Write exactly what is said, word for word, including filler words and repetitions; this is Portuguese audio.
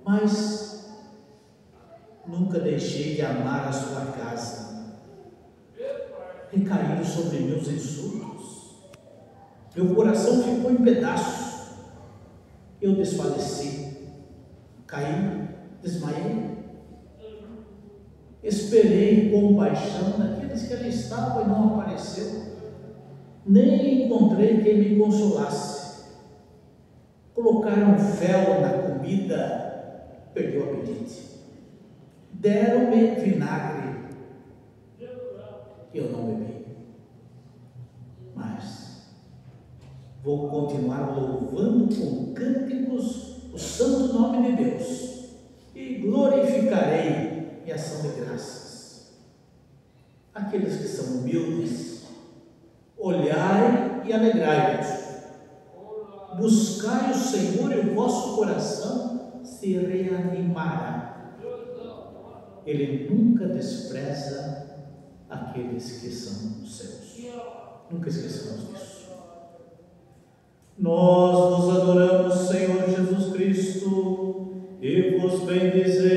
mas nunca deixei de amar a sua casa. Recaíram sobre meus insultos, meu coração ficou em pedaços, eu desfaleci, caí, desmaiei. Esperei compaixão naqueles que ali estavam e não apareceu, nem encontrei quem me consolasse. Colocaram fel na comida, perdeu o apetite. Deram-me vinagre, eu não bebi. Mas vou continuar louvando com cânticos o santo nome de Deus e glorificarei em ação de graças. Aqueles que são humildes, olhai e alegrai-vos. Buscai o Senhor e o vosso coração se reanimará. Ele nunca despreza aqueles que são seus. Nunca esqueçamos disso. Nós vos adoramos, Senhor Jesus Cristo, e vos bendizemos.